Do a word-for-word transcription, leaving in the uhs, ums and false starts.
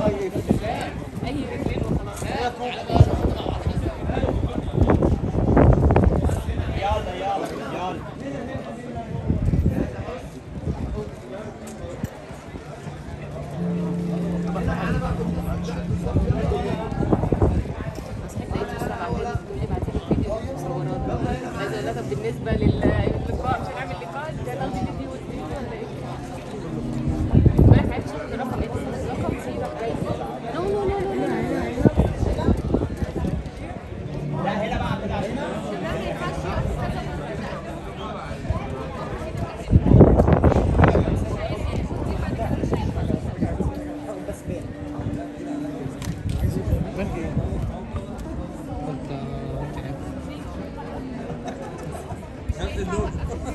اي رجلين وخلاص. يلا يلا يلا. بالنسبه للقاء مش هنعمل لقاء ده قصدي فيديو ولا ايه؟ امبارح عرفت شفت رقم ايه؟ رقم سيره جاي. نو نو نو نو لا هنا بقى كده عشان نفس اللون.